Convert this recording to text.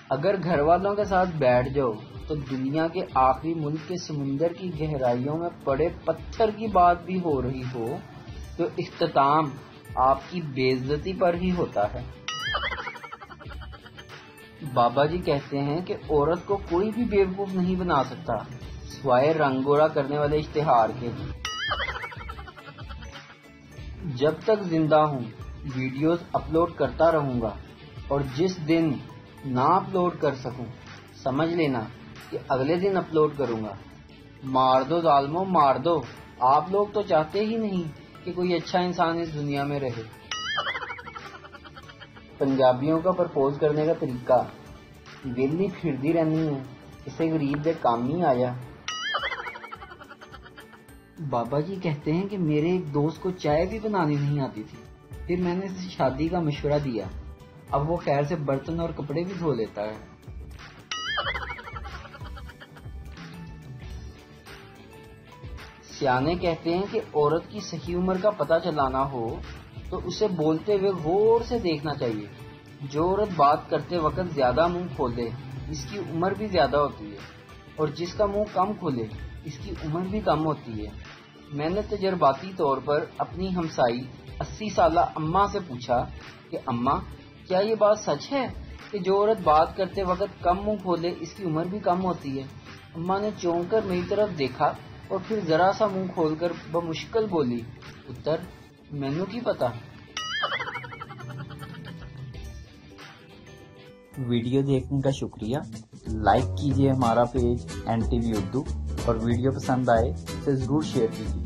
اگر گھر والوں کے ساتھ بیٹھ جاؤ تو دنیا کے آخری ملک کے سمندر کی گہرائیوں میں پڑے پتھر کی بات بھی ہو رہی ہو تو اختتام آپ کی بے عزتی پر ہی ہوتا ہے۔ بابا جی کہتے ہیں کہ عورت کو کوئی بھی بیوقوف نہیں بنا سکتا سوائے رنگ گورا کرنے والے اشتہار کے۔ جب تک زندہ ہوں ویڈیوز اپلوڈ کرتا رہوں گا، اور جس دن نہ اپلوڈ کر سکوں سمجھ لینا کہ اگلے دن اپلوڈ کروں گا۔ مار دو ظالموں مار دو، آپ لوگ تو چاہتے ہی نہیں کہ کوئی اچھا انسان اس دنیا میں رہے۔ پنجابیوں کا پرپوز کرنے کا طریقہ، ویلی پھردی رہنی ہے، اسے غریب دے کام نہیں آیا۔ بابا جی کہتے ہیں کہ میرے ایک دوست کو چائے بھی بنانی نہیں آتی تھی، پھر میں نے اسے شادی کا مشورہ دیا، اب وہ خیر سے برتن اور کپڑے بھی دھو لیتا ہے۔ سیانے کہتے ہیں کہ عورت کی صحیح عمر کا پتہ چلانا ہو تو اسے بولتے ہوئے غور سے دیکھنا چاہیے۔ جو عورت بات کرتے وقت زیادہ منہ کھولے اس کی عمر بھی زیادہ ہوتی ہے، اور جس کا منہ کم کھولے اس کی عمر بھی کم ہوتی ہے۔ میں نے تجرباتی طور پر اپنی ہمسائی 80 سالہ اماں سے پوچھا کہ اماں کیا یہ بات سچ ہے کہ جو عورت بات کرتے وقت کم منہ کھولے اس کی عمر بھی کم ہوتی ہے؟ اماں نے چونک کر میری طرف دیکھا اور پھر ذرا سا منہ کھول کر بمشکل بولی، پتر مینو کی پتا۔ ویڈیو دیکھنے کا شکریہ۔ لائک کیجیے ہمارا پیج NTV اردو، اور ویڈیو پسند آئے اسے ضرور شیئر کیجیے۔